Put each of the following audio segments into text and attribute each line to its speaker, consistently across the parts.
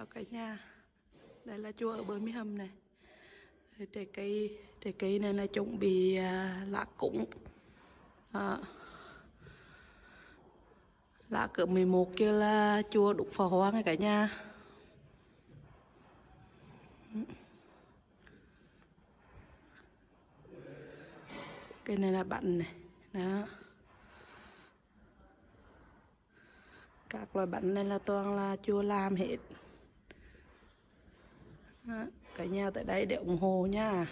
Speaker 1: Chào cả nhà. Đây là chùa ở bên mi hầm này. Trái cây này là chuẩn bị lá củng. Lá cỡ 11 kia là chùa đục pháo hoa này cả nhà. Cái này là bánh này. Đó. Các loại bánh này là toàn là chùa làm hết. Đó. Cả nhà tại đây để ủng hộ nha.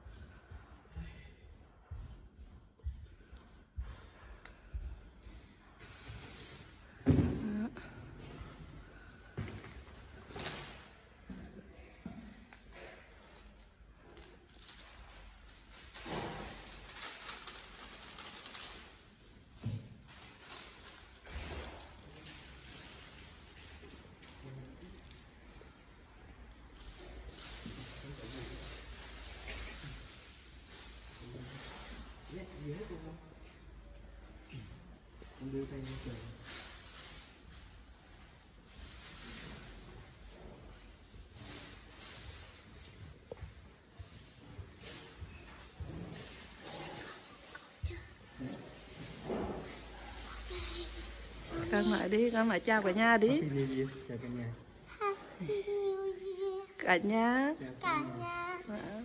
Speaker 2: Gì hết luôn không? Con đưa tay lên trời.
Speaker 1: Con lại đi, con lại chào cả nhà đi.
Speaker 2: Chào cả nhà.
Speaker 1: Cả nhà.
Speaker 3: Cả nhà.
Speaker 1: Đó.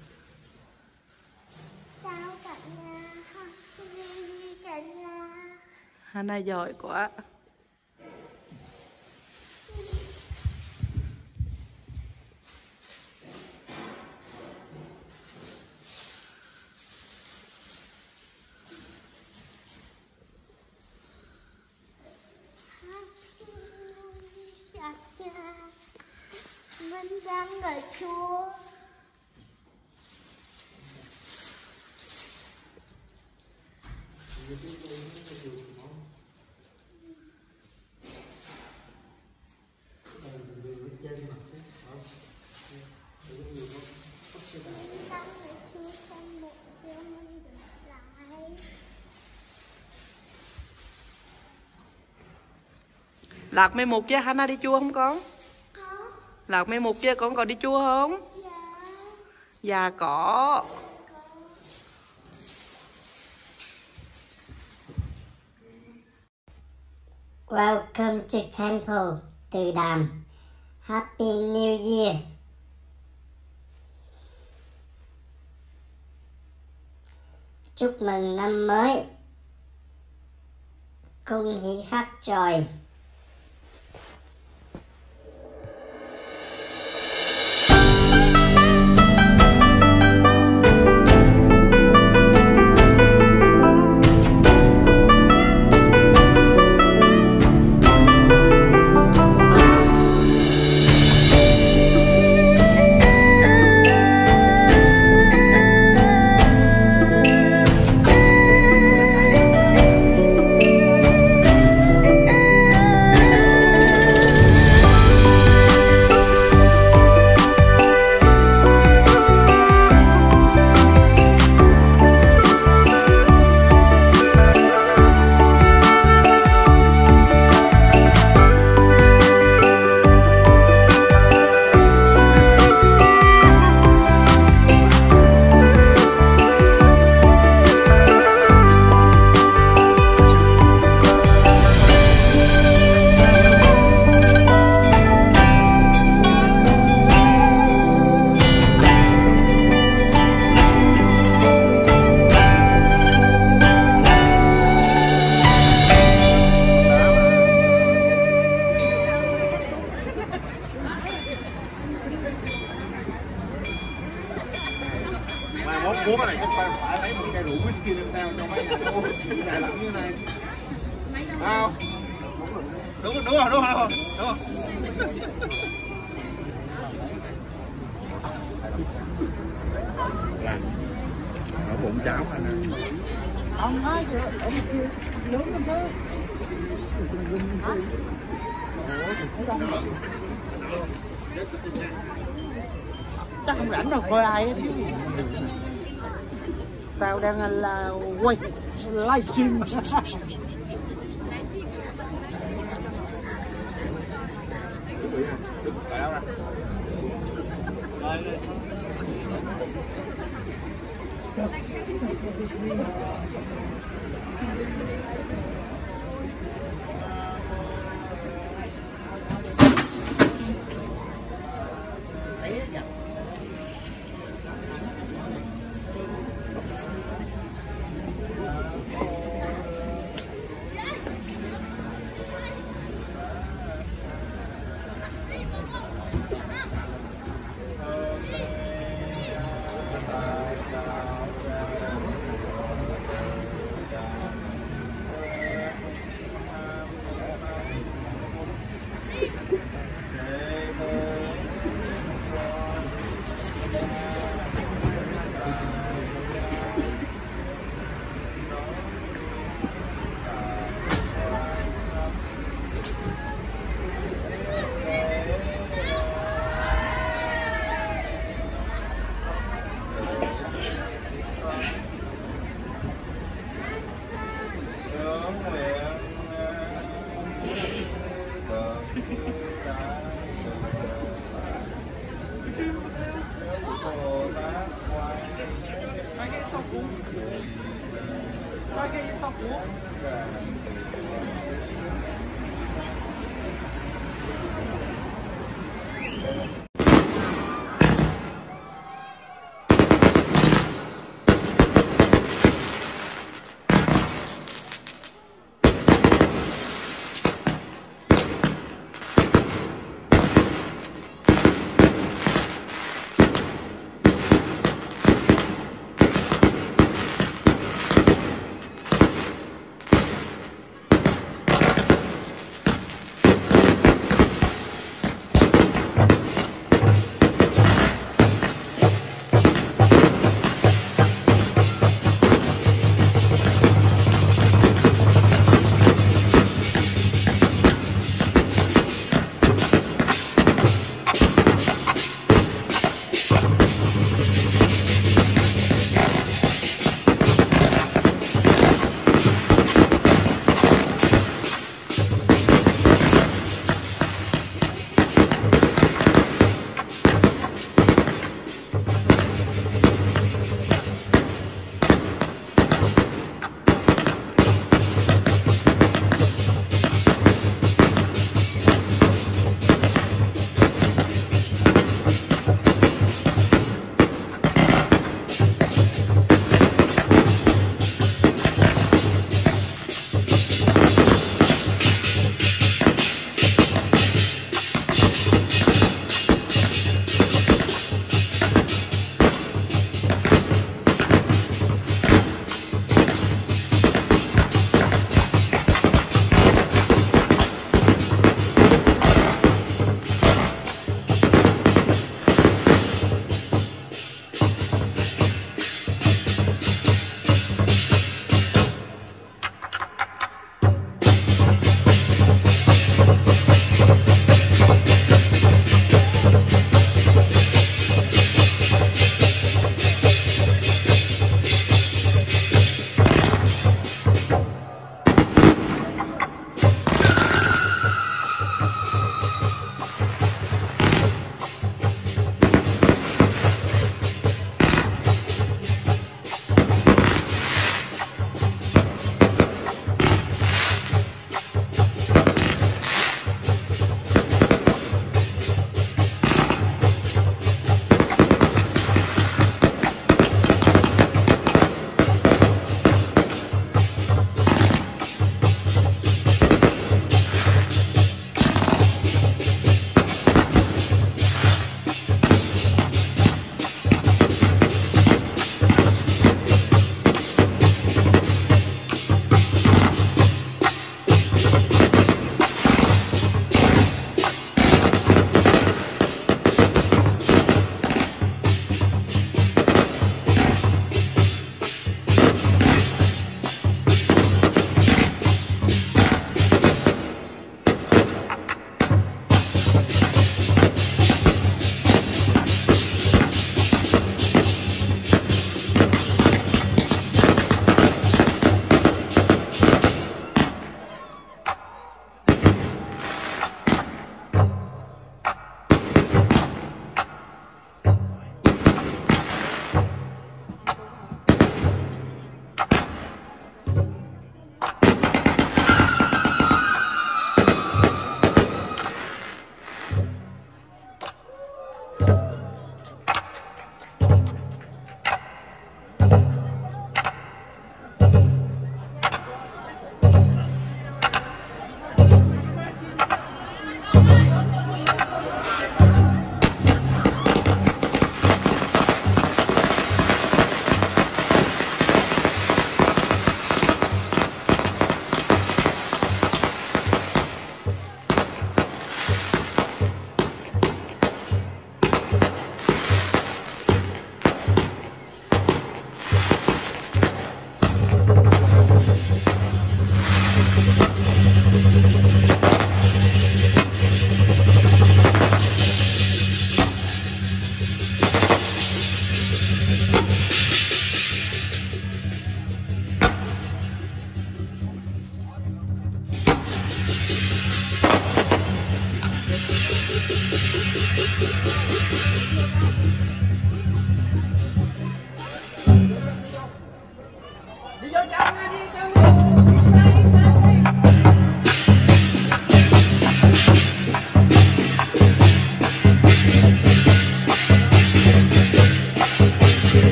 Speaker 3: Chào cả nhà. Cả nhà.
Speaker 1: Hana giỏi quá.
Speaker 3: Mình đang ở chùa.
Speaker 1: Lạc 11 chưa? Hana đi chùa không con? Lạc 11 chưa? Con có đi chùa không?
Speaker 3: Dạ.
Speaker 1: Dạ có.
Speaker 4: Welcome to Temple Từ Đàm. Happy New Year. Chúc mừng năm mới. Cung hỷ phát tròi.
Speaker 2: Bố cái này chắc phải lấy một chai rượu whisky lên sao cho mấy nhà cô xài lạnh như thế này. Sao? Đúng rồi. Ở bụng cháo này nè.
Speaker 5: Ông nói chứ, ông kêu lớn lắm đó. Chắc không rảnh đâu coi ai hết. Tao đang là quay livestream.
Speaker 2: Cởi áo ra.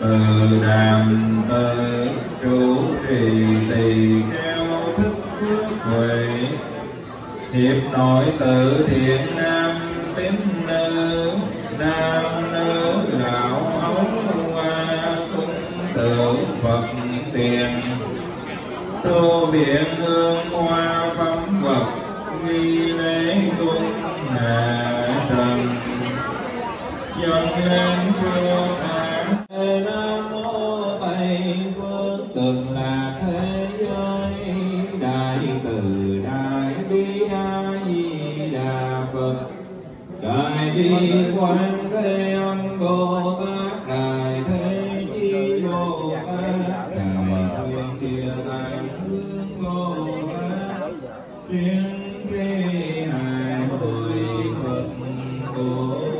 Speaker 6: từ đàm tự trụ trì tỳ kheo thích phước huệ hiệp nội tự thiện nam tín nữ nam nữ lão ấu hoa cung tự Phật tiền tu viện hương hoa phẩm vật nghi lễ cung hạ trần dâng lên chùa Nam mô Tây phương cực lạc thế giới đại từ đại bi a di đà Phật đại bi quan thế âm Bồ Tát đại thế chí Bồ Tát đại nguyện địa tạng vương Bồ Tát tiên tri hải hội Phật Bồ Tát.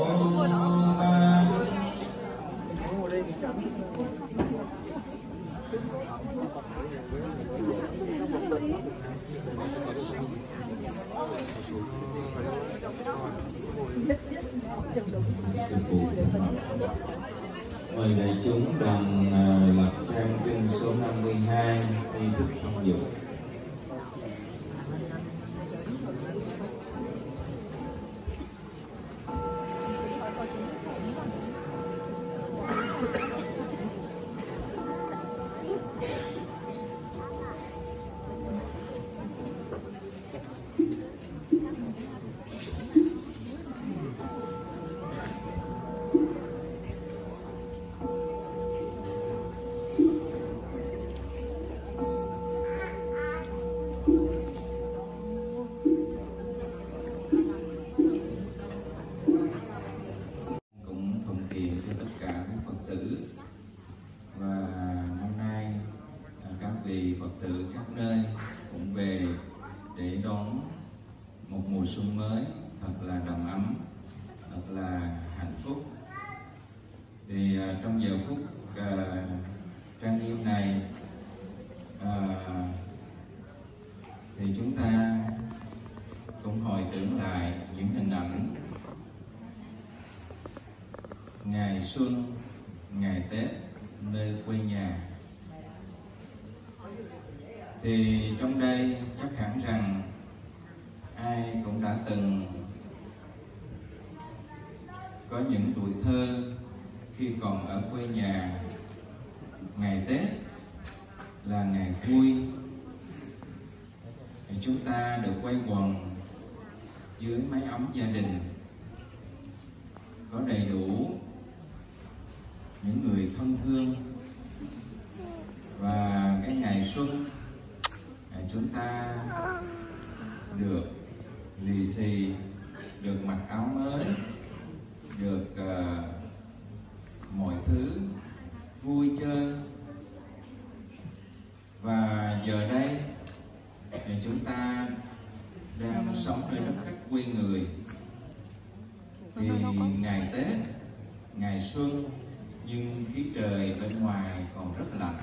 Speaker 6: Sư phụ mời đại chúng đoàn lập trang kinh số 52 nghi thức thông dụng. Phật tử khắp nơi cũng về để đón một mùa xuân mới thật là đầm ấm, thật là hạnh phúc. Thì trong giờ phút trang nghiêm này thì chúng ta cũng hồi tưởng lại những hình ảnh ngày xuân, ngày Tết nơi quê nhà. Thì trong đây chắc hẳn rằng ai cũng đã từng có những tuổi thơ khi còn ở quê nhà. Ngày Tết là ngày vui, chúng ta được quây quần dưới mái ấm gia đình, có đầy đủ những người thân thương. Và cái ngày xuân chúng ta được lì xì, được mặc áo mới, được mọi thứ vui chơi. Và giờ đây thì chúng ta đang sống nơi đất khách quê người. Thì ngày Tết, ngày xuân, nhưng khí trời bên ngoài còn rất lạnh.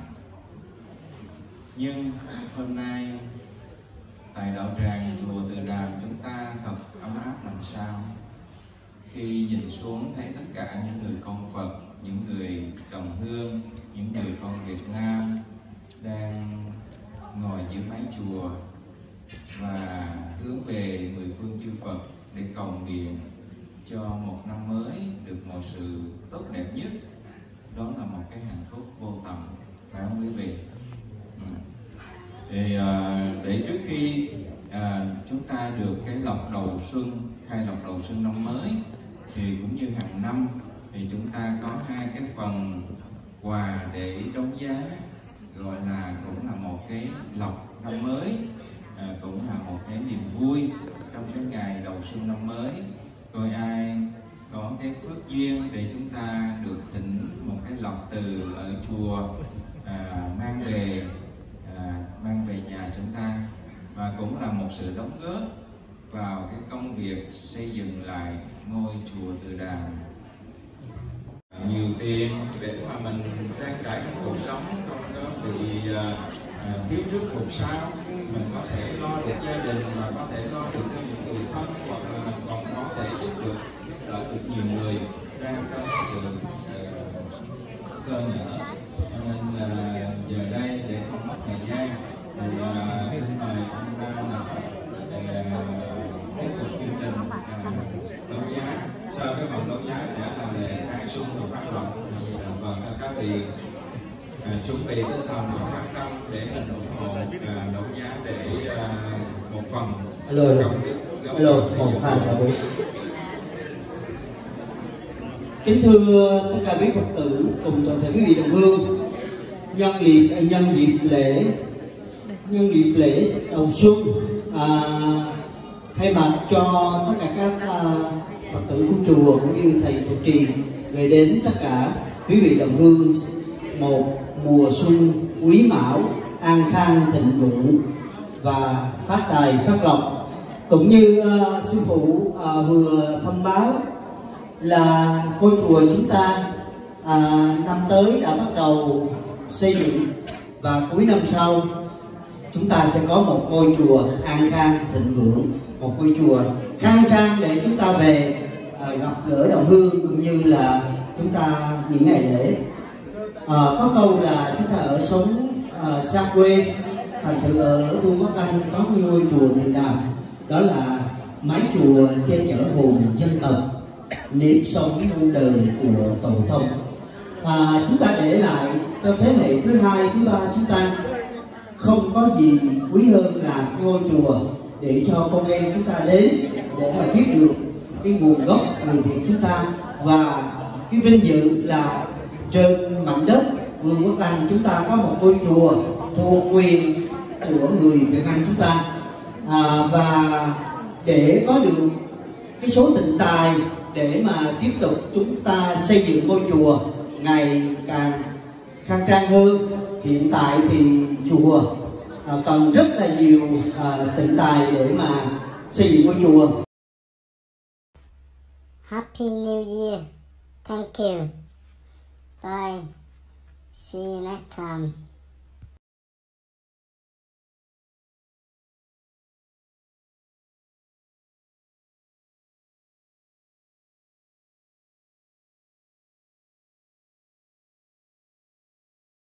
Speaker 6: Nhưng hôm nay tại đạo tràng chùa Từ Đàm chúng ta thật ấm áp làm sao khi nhìn xuống thấy tất cả những người con Phật, những người đồng hương, những người con Việt Nam đang ngồi dưới mái chùa và hướng về mười phương chư Phật để cầu nguyện cho một năm mới được một sự tốt đẹp nhất. Đó là một cái hạnh phúc vô tận, phải không quý vị? Thì để trước khi chúng ta được cái lộc đầu xuân, khai lộc đầu xuân năm mới, thì cũng như hàng năm thì chúng ta có hai cái phần quà để đóng giá, gọi là cũng là một cái lộc năm mới, cũng là một cái niềm vui trong cái ngày đầu xuân năm mới. Coi ai có cái phước duyên để chúng ta được thỉnh một cái lộc từ ở chùa mang về nhà chúng ta, và cũng là một sự đóng góp vào cái công việc xây dựng lại ngôi chùa Từ Đàm. Nhiều tiền để mà mình trang trải trong cuộc sống, không có bị thiếu trước hụt sau. Mình có thể lo được gia đình, và có thể lo được cho những người thân, hoặc là mình còn có thể giúp đỡ được nhiều người đang trong sự cơ nhở. thì chuẩn bị tinh thần và phát tâm để mình ủng hộ đấu giá để một phần
Speaker 7: Alo, 1, 2, 3, 4. Kính thưa tất cả quý Phật tử cùng toàn thể quý vị đồng hương, nhân dịp lễ đầu xuân, thay mặt cho tất cả các Phật tử của chùa cũng như thầy trụ trì gửi đến tất cả quý vị đồng hương một mùa xuân quý mão, an khang thịnh vượng và phát tài phát lộc. Cũng như sư phụ vừa thông báo là ngôi chùa chúng ta năm tới đã bắt đầu xây dựng, và cuối năm sau chúng ta sẽ có một ngôi chùa an khang thịnh vượng, một ngôi chùa khang trang để chúng ta về gặp gỡ đồng hương cũng như là chúng ta những ngày lễ. Có câu là chúng ta ở sống xa quê, thành thử ở Vương Quốc Anh có ngôi chùa Từ Đàm, đó là mái chùa che chở hồn dân tộc, nếp sống muôn đời của tổ tông. Chúng ta để lại cho thế hệ thứ hai, thứ ba chúng ta không có gì quý hơn là ngôi chùa để cho con em chúng ta đến để mà biết được cái nguồn gốc người Việt chúng ta, và cái vinh dự là trên mảnh đất Vương Quốc Anh chúng ta có một ngôi chùa thuộc quyền của người Việt Nam chúng ta. Và để có được cái số tịnh tài để mà tiếp tục chúng ta xây dựng ngôi chùa ngày càng khang trang hơn, hiện tại thì chùa cần rất là nhiều tịnh tài để mà xây dựng ngôi chùa.
Speaker 4: Happy New Year. Thank you. Bye. See you next time.